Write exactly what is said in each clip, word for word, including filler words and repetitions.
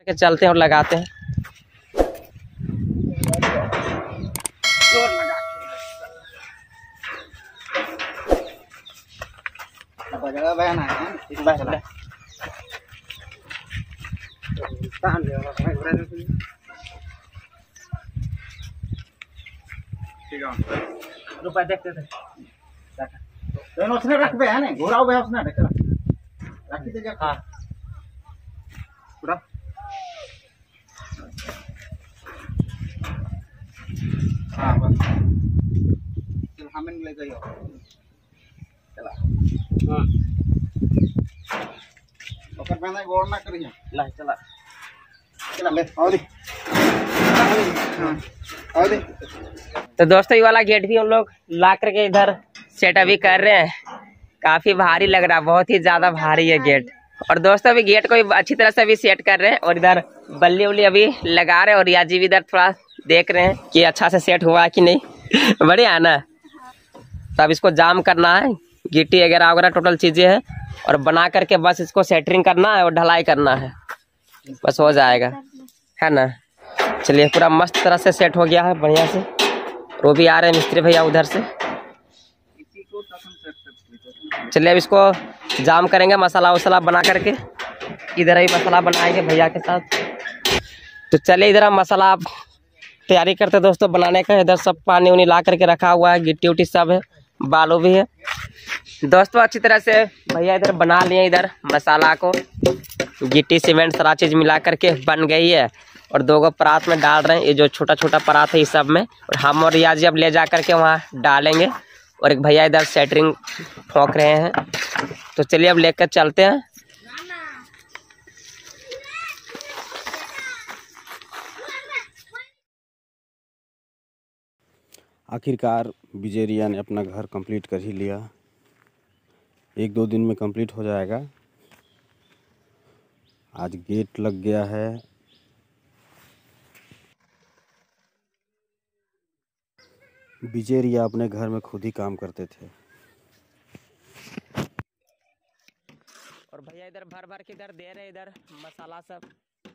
के चलते हैं और लगाते हैं। रुपए देखते थे तो उसने रख बे है ना घोराओ बे उसने रख रख दे जा। हां पूरा हां बस चल हमें ले गयो चला। हां ओकर पहले गोड़ ना करिया ला चला चला ले आओ दे। हां आओ दे। तो दोस्तों ये वाला गेट भी हम लोग ला करके इधर सेट अभी कर रहे हैं। काफी भारी लग रहा है, बहुत ही ज्यादा भारी है गेट। और दोस्तों अभी गेट को अच्छी तरह से अभी सेट कर रहे हैं और इधर बल्ली उल्ली अभी लगा रहे हैं और याजी भी इधर थोड़ा देख रहे हैं कि अच्छा से सेट हुआ है कि नहीं। बढ़िया है ना। तो अब इसको जाम करना है, गिट्टी वगैरह वगैरह टोटल चीजें हैं और बना करके बस इसको सेटरिंग करना है और ढलाई करना है, बस हो जाएगा, है ना। चलिए पूरा मस्त तरह से सेट हो गया है बढ़िया से। वो भी आ रहे हैं मिस्त्री भैया उधर से। चलिए अब इसको जाम करेंगे, मसाला वसाला बना करके इधर ही मसाला बनाएंगे भैया के साथ। तो चलिए इधर हम मसाला तैयारी करते हैं दोस्तों बनाने का। इधर सब पानी उनी ला करके रखा हुआ है, गिट्टी उट्टी सब है, बालू भी है। दोस्तों अच्छी तरह से भैया इधर बना लिए, इधर मसाला को गिट्टी सीमेंट सारा चीज़ मिला करके बन गई है। और दो गो परात में डाल रहे हैं, ये जो छोटा छोटा परात है इस सब में। और हम और रियाजी अब ले जा करके वहाँ डालेंगे और एक भैया इधर सेटरिंग ठोक रहे हैं। तो चलिए अब लेकर चलते हैं। आखिरकार विजय रिया ने अपना घर कंप्लीट कर ही लिया। एक दो दिन में कंप्लीट हो जाएगा। आज गेट लग गया है। विजय रिया अपने घर में खुद ही काम करते थे। और भैया इधर भर भर के इधर दे रहे इधर मसाला सब।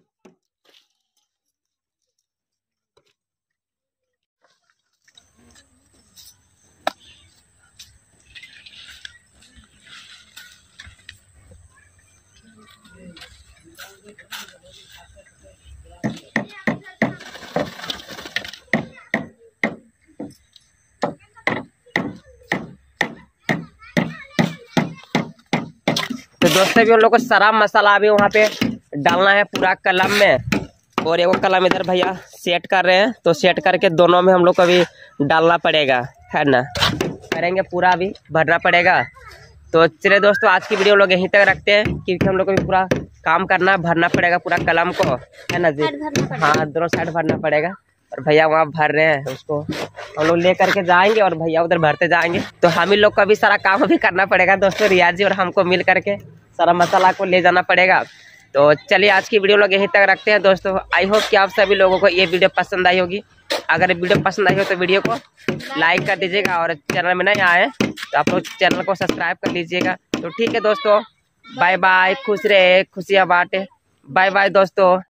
तो दोस्तों भी उन लोग को सारा मसाला अभी वहाँ पे डालना है पूरा कलम में। और एक कलम इधर भैया सेट कर रहे हैं, तो सेट करके दोनों में हम लोग को अभी डालना पड़ेगा, है ना। करेंगे पूरा अभी भरना पड़ेगा। तो चलिए दोस्तों आज की वीडियो लोग यहीं तक रखते हैं, क्योंकि हम लोग को भी पूरा काम करना है, भरना पड़ेगा पूरा कलम को, है ना जी। हाँ दोनों साइड भरना पड़ेगा। और भैया वहाँ भर रहे हैं, उसको हम लोग ले करके जाएंगे और भैया उधर भरते जाएंगे। तो हम ही लोग का भी सारा काम भी करना पड़ेगा दोस्तों, रियाजी और हमको मिल करके सारा मसाला को ले जाना पड़ेगा। तो चलिए आज की वीडियो लोग यहीं तक रखते हैं दोस्तों। आई होप कि आप सभी लोगों को ये वीडियो पसंद आई होगी। अगर वीडियो पसंद आई हो तो वीडियो को लाइक कर दीजिएगा और चैनल में नहीं आए तो आप लोग चैनल को सब्सक्राइब कर लीजिएगा। तो ठीक है दोस्तों, बाय बाय, खुश रहे, खुशियाँ बांटे, बाय बाय दोस्तों।